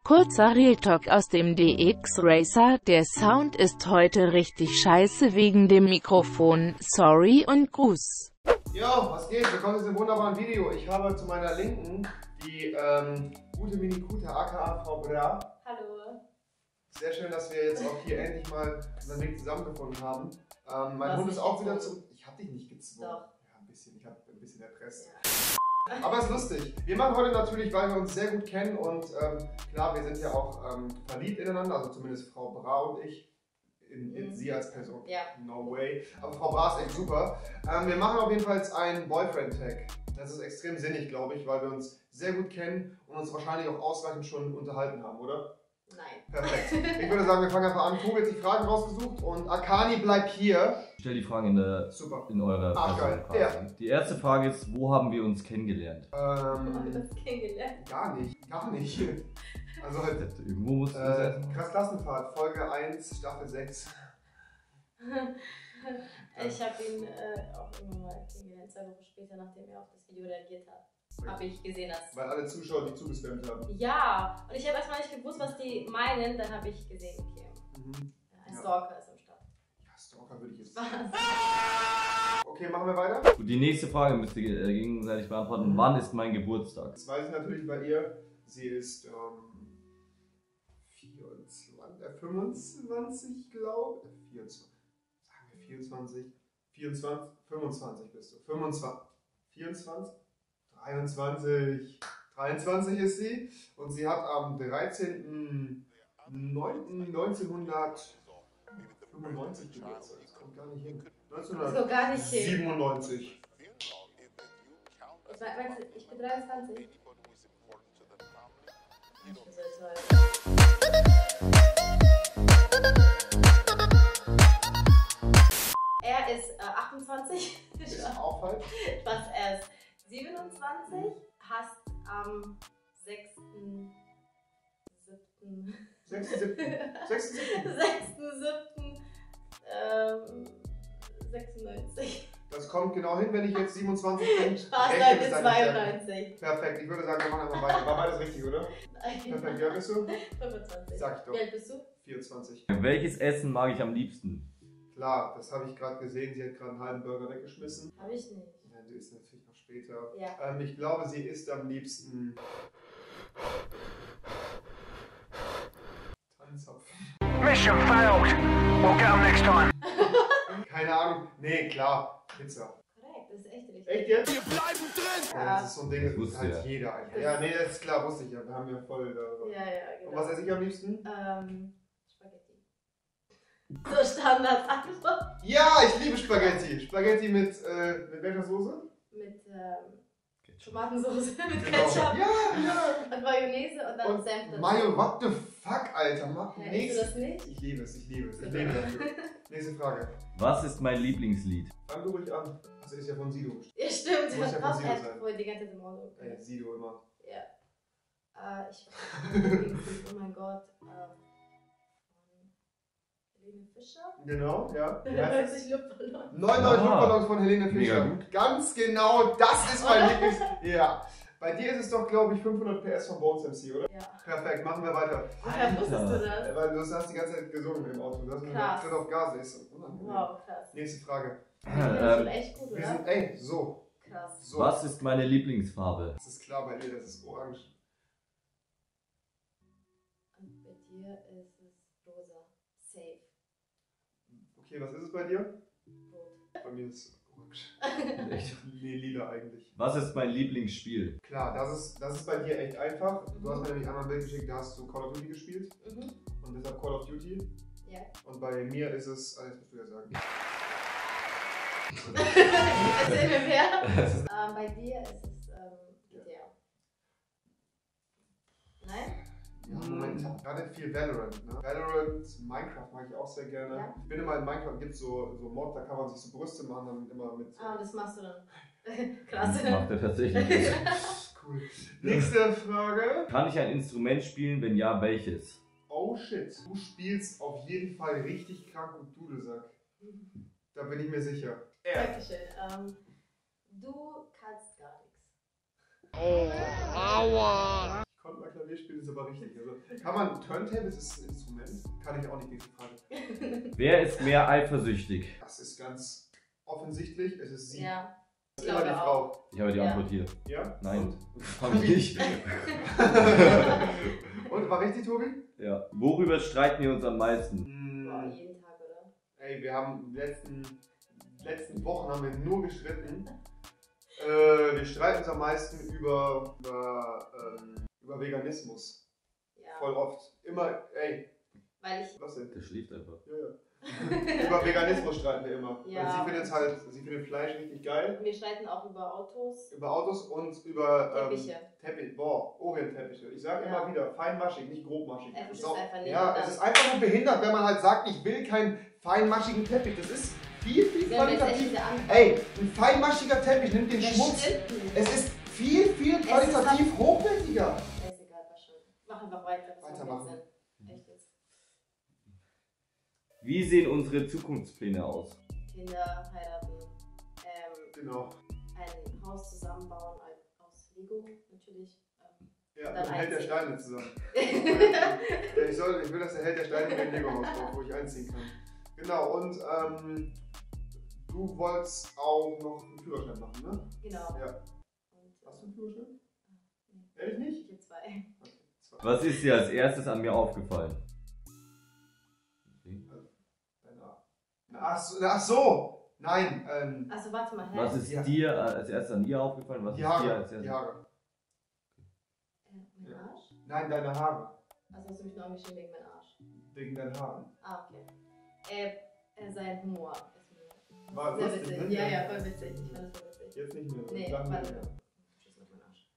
Kurzer Real Talk aus dem DX Racer. Der Sound ist heute richtig scheiße wegen dem Mikrofon. Sorry und Gruß. Jo, was geht? Willkommen zu diesem wunderbaren Video. Ich habe zu meiner Linken die gute Minikute aka Frau Bra. Hallo. Sehr schön, dass wir jetzt auch hier endlich mal unseren Weg zusammengefunden haben. Mein Hund ist auch wieder zum... Ich hab dich nicht gezwungen. Doch. Ja, ein bisschen. Ich hab ein bisschen erpresst. Ja. Aber es ist lustig. Wir machen heute natürlich, weil wir uns sehr gut kennen und klar, wir sind ja auch verliebt ineinander, also zumindest Frau Bra und ich. In sie als Person. Ja. No way. Aber Frau Bra ist echt super. Wir machen auf jeden Fall einen Boyfriend-Tag. Das ist extrem sinnig, glaube ich, weil wir uns sehr gut kennen und uns wahrscheinlich auch ausreichend schon unterhalten haben, oder? Nein. Perfekt. Ich würde sagen, wir fangen einfach an. Tobi hat die Fragen rausgesucht und Akani bleibt hier. Ich stelle die Fragen in eurer geil. Frage. Ja. Die erste Frage ist, wo haben wir uns kennengelernt? Wo haben wir das kennengelernt? Gar nicht. Gar nicht. Also halt, Irgendwo musst du das essen. Krass Klassenfahrt, Folge 1, Staffel 6. Ich habe ihn auch irgendwann mal kennengelernt, 2 Wochen später, nachdem er auf das Video reagiert hat. Habe ich gesehen, dass... Weil alle Zuschauer die zugespammt haben. Ja, und ich habe erstmal nicht gewusst, was die meinen, dann habe ich gesehen, okay. Ein Stalker ist am Start. Ja, Stalker würde ich jetzt... Was? Okay, machen wir weiter. Gut, die nächste Frage müsst ihr gegenseitig beantworten. Wann ist mein Geburtstag? Das weiß ich natürlich bei ihr. Sie ist 25, glaube ich. 24. Sagen wir 24. 24. 25 bist du. 25. 24. 23. 23 ist sie. Und sie hat am 13.09.1995 Geburtstag. Das kommt gar nicht hin. Das kommt gar nicht hin. 97. Ich bin 23. Ich bin so toll. Er ist 28. Ist auch falsch. Was, er ist 27. Hast am 6.7. 6.7. 96. Das kommt genau hin, wenn ich jetzt 27 bin. Spaß, Leute, 92. Perfekt, ich würde sagen, wir machen einfach weiter. War beides richtig, oder? Nein. Perfekt, wie alt bist du? 25. Sag ich doch. Wie alt bist du? 24. Welches Essen mag ich am liebsten? Klar, das habe ich gerade gesehen. Sie hat gerade einen halben Burger weggeschmissen. Habe ich nicht. Ja, du isst natürlich noch später. Ja. Ich glaube, sie isst am liebsten Tanzapf. Mission failed. We'll get them next time. Keine Ahnung. Nee, klar. Pizza. Korrekt, das ist echt richtig. Echt jetzt? Wir bleiben drin. Ja, das ist so ein Ding, das wusste halt ja. jeder einfach. Ja, nee, das ist klar, wusste ich ja. Wir haben ja voll da. Ja, genau. Und was esse ich am liebsten? Spaghetti. So Standardantwort. Ja, ich liebe Spaghetti. Spaghetti mit welcher Soße? Mit Tomatensauce, mit Genau. Ketchup Ja. und Mayonnaise und dann Und Senf dazu. Mayo, what the fuck, Alter? Mach Hä, isst nichts. du das nicht? Ich liebe es, ich liebe es. Ich lebe dafür. Nächste Frage. Was ist mein Lieblingslied? Fang du ruhig an. Das ist ja von Sido. Ja, stimmt. Muss ja von Was Sido er sein. wohl die ganze Zeit im Auto. Sido immer. Ja. Oh mein Gott. Helene Fischer? Genau, ja. Da hört sich Luftballon. 99 Luftballons von Helene Mega Fischer. gut. Ganz genau, das ist mein Lieblings... Ja. Bei dir ist es doch, glaube ich, 500 PS von Bones MC, oder? Ja. Perfekt, machen wir weiter. Woher wusstest du das? Weil du hast die ganze Zeit gesungen im Auto. Du hast Krass. Tritt auf Gase. Ist so unangenehm. Wow, krass. Nächste Frage. Das ist schon echt gut, Wir oder? sind, so. Krass. So. Was ist meine Lieblingsfarbe? Das ist klar bei dir, das ist orange. Und bei dir ist es rosa. Safe. Okay, was ist es bei dir? Rot. Bei mir ist es orange. Echt? Nee, lila eigentlich. Was ist mein Lieblingsspiel? Klar, das ist bei dir echt einfach. Du hast mir nämlich einmal ein Bild geschickt, da hast du Call of Duty gespielt. Mhm. Und deshalb Call of Duty. Ja. Und bei mir ist es, jetzt musst du ja sagen. Erzähl mir mehr. Bei dir ist es GTA. Nein? Ja, Moment, gerade viel Valorant. Ne? Valorant, Minecraft mag ich auch sehr gerne. Ja. Ich bin immer in Minecraft, gibt es so Mod, da kann man sich so Brüste machen, dann immer mit. Das machst du dann. Krass. Das macht er tatsächlich. Cool. Nächste Frage. Kann ich ein Instrument spielen? Wenn ja, welches? Oh shit, du spielst auf jeden Fall richtig krank und Dudelsack. Da bin ich mir sicher. Dankeschön. Du kannst gar nichts. Oh, aua. Ich konnte mal Klavier Klavier spielen ist aber richtig. Also, kann man Turntables ist ein Instrument? Kann ich auch nicht, diese Frage. Wer ist mehr eifersüchtig? Das ist ganz offensichtlich. Es ist sie. Ja. Das ist immer die Frau. Ich habe die Antwort hier. Ja? Nein. Hab ich nicht. Und war richtig, Tobi? Ja. Worüber streiten wir uns am meisten? Boah, jeden Tag, oder? Ey, wir haben die letzten Wochen haben wir nur gestritten. Wir streiten uns am meisten über Veganismus. Ja. Voll oft. Immer, ey. Weil ich. Was denn? Der schläft einfach. Ja, ja. Über Veganismus streiten wir immer. Ja. Weil sie findet Fleisch richtig geil. Wir streiten auch über Autos. Über Autos und über Teppiche. Teppich. Boah, Orientteppiche. Ich sage Ja. immer wieder, feinmaschig, nicht grobmaschig. Es ist So, einfach nicht. ja, es ist einfach nur behindert, wenn man halt sagt, ich will keinen feinmaschigen Teppich. Das ist viel Wir haben jetzt echt qualitativ. wieder angefangen. Ey, ein feinmaschiger Teppich nimmt den Das Schmutz. stimmt nicht. Es ist viel qualitativ hochwertiger. Ist egal, war schon. Mach einfach weiter. Das macht Weitermachen. keinen Sinn. Echt jetzt. Wie sehen unsere Zukunftspläne aus? Kinder heiraten. Genau. Ein Haus zusammenbauen aus Lego natürlich. Ja, Dann dann hält der einziehen. Steine zusammen. Ich will, dass der Held der Steine in den Lego-Haus baut, wo ich einziehen kann. Genau, und du wolltest auch noch einen Führerschein machen, ne? Genau. Ja. Und, Hast du einen Führerschein? Nee. Ehrlich nicht? Ich habe zwei. Okay, zwei. Was ist dir als erstes an mir aufgefallen? Ach so! Nein, Also warte mal, hä? Was ist Ja. dir als erstes an ihr aufgefallen? Was die ist dir als Haare. erstes? Die Haare. Mein Arsch? Nein, deine Haare. Also hast du mich nur angeschrieben wegen meinem Arsch. Wegen deinen Haaren. Ah, okay. Sein Humor ist mir War sehr lustig, witzig. ne? Ja, ja, voll witzig. Ich fand das voll witzig. Jetzt nicht mehr. Nee, Lang warte. nicht mehr. Tschüss auf meinen Arsch.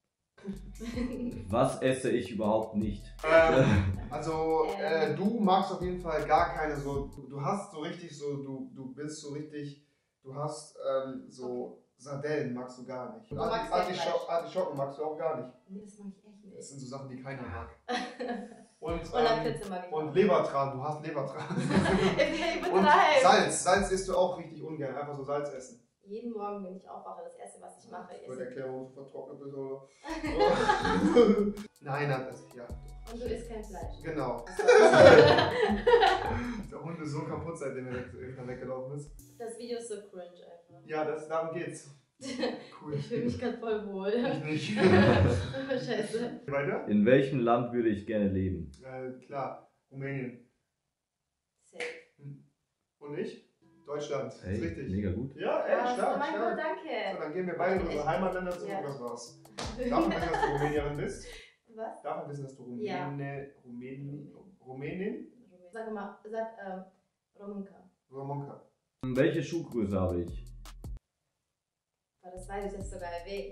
Was esse ich überhaupt nicht? Also, du magst auf jeden Fall gar keine so, du hast so richtig so, du bist so richtig, du hast so Sardellen magst du gar nicht. Du magst kein Artischocken magst du auch gar nicht. Nee, das mag ich echt Das nicht. sind so Sachen, die keiner mag. Und Lakritze mag ich und auch. Lebertran, du hast Lebertran. Ich Und betreibe. Salz isst du auch richtig ungern, einfach so Salz essen. Jeden Morgen, wenn ich aufwache, das erste, was ich mache, Ich wollte ist. erklären, warum du vertrocknet bist oder. Nein, das ja. Und du isst kein Fleisch. Genau. Der Hund ist so kaputt, seitdem er weggelaufen ist. Das Video ist so cringe einfach. Ja, darum geht's. Cool. Ich fühle mich gerade voll wohl. Ich nicht. Scheiße. Weiter? In welchem Land würde ich gerne leben? Klar, Rumänien. Safe. Und ich? Deutschland. Hey, ist richtig. mega gut. Ja, ey, Ja, das war stark, mein Gott, stark. So, danke. dann gehen wir beide in unsere Heimatländer zurück, Ja. das war's. Darf man wissen, dass du Rumänierin bist? Was? Darf man wissen, dass du Ja. Rumänin? Sag Romunka. Romunka. Welche Schuhgröße habe ich? Aber das weiß ich jetzt sogar erwähnt.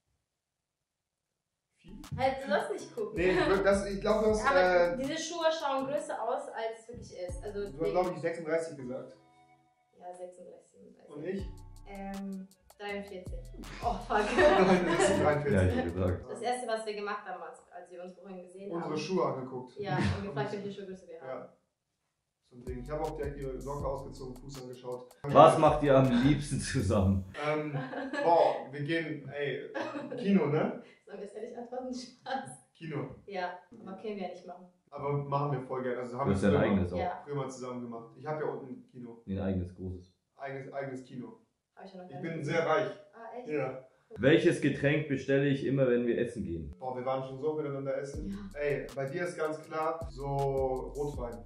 Viel? Hättest du das nicht gucken? Nee, ich glaube, du hast, Aber diese Schuhe schauen größer aus, als es wirklich ist. Also du hast, glaube ich, 36 gesagt. Ja, 36, 37. Und ich? 43. Oh, fuck. Nein, das ist 43. Ja, ich hätte gesagt. Das erste, was wir gemacht haben, als wir uns vorhin gesehen haben. Unsere Schuhe angeguckt. Ja, und gefragt, welche Schuhgröße wir haben. Ja. So ein Ding. Ich habe auch direkt ihre Socke ausgezogen, Fuß angeschaut. Was macht ihr am liebsten zusammen? Boah, wir gehen, ey, Kino, ne? Sollen wir jetzt ehrlich antworten? Spaß. Kino. Ja, aber können wir ja nicht machen. Aber machen wir voll gerne. Also Du haben hast wir ja ein früher, eigenes auch. Ja, früher mal zusammen gemacht. Ich habe ja unten ein Kino. Nee, ein eigenes großes. Eigenes Kino. habe ich ja noch Ich gar bin nicht sehr reich. gesehen. Ah, echt? Ja. Welches Getränk bestelle ich immer, wenn wir essen gehen? Boah, wir waren schon so miteinander essen. Ja. Ey, bei dir ist ganz klar so Rotwein.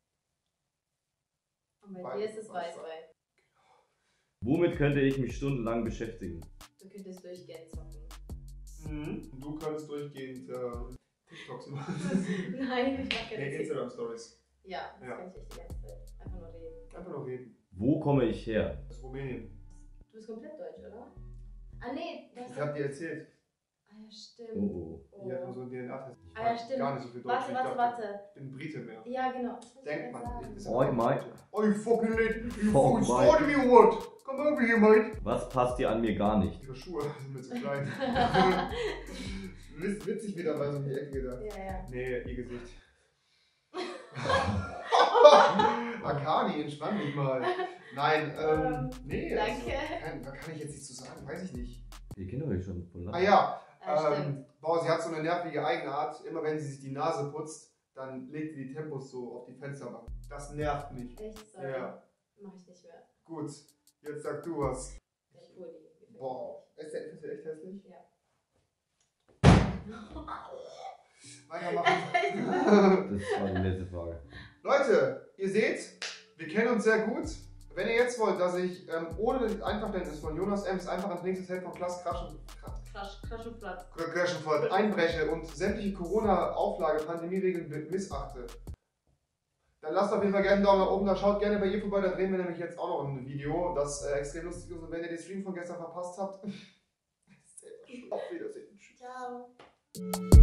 Und bei Wein- dir ist es Weißwein. Weißwein. Womit könnte ich mich stundenlang beschäftigen? Du könntest durchgehend zocken. Und du kannst durchgehend TikToks machen. Nein, ich mach keine Nee, TikTok. Instagram-Stories. Ja, das Ja. kann ich echt die ganze Zeit. Einfach nur reden. Einfach nur reden. Wo komme ich her? Das ist Rumänien. Du bist komplett deutsch, oder? Ah, nee. Das Ich hab dir erzählt. Ah, ja, stimmt. Oh, Oh. Die hat nur so einen DNA-Test. Ich Ah, ja, weiß stimmt. gar nicht so viel Deutsch. Warte, wie ich warte, dachte. warte. Ich bin Brite mehr. Ja, genau. Das muss ich Denkt jetzt man. sagen. Ist Oi, mate. Oh, you fucking late. You Oh, fucking Mike. started me or what? Come over here, mate. Was passt dir an mir gar nicht? Ihre Schuhe sind mir zu klein. Witzig wieder mal so in die Ecke gedacht. Ja, ja. Nee, ihr Gesicht. Akani, entspann dich mal. Nein, nee. Danke. Da kann ich jetzt nichts zu sagen, weiß ich nicht. Ihr kennt euch schon voll Ah lange. ja, Stimmt. Boah, sie hat so eine nervige Eigenart. Immer wenn sie sich die Nase putzt, dann legt sie die Tempos so auf die Fensterbank. Das nervt mich. Echt? Sorry. Ja. Mach ich nicht mehr. Gut, jetzt sag du was. Der Pulli. Boah, ist der echt hässlich? Ja. Weitermachen. Das war die letzte Frage. Leute, ihr seht, wir kennen uns sehr gut. Wenn ihr jetzt wollt, dass ich ohne das Einverständnis von Jonas Ems einfach ans nächste Set von Klaas Kraschenflat einbreche und sämtliche Corona-Auflage, Pandemieregeln missachte, dann lasst auf jeden Fall gerne einen Daumen nach oben, da schaut gerne bei ihr vorbei, da drehen wir nämlich jetzt auch noch ein Video, das extrem lustig ist, und wenn ihr den Stream von gestern verpasst habt, auf Wiedersehen. Ciao.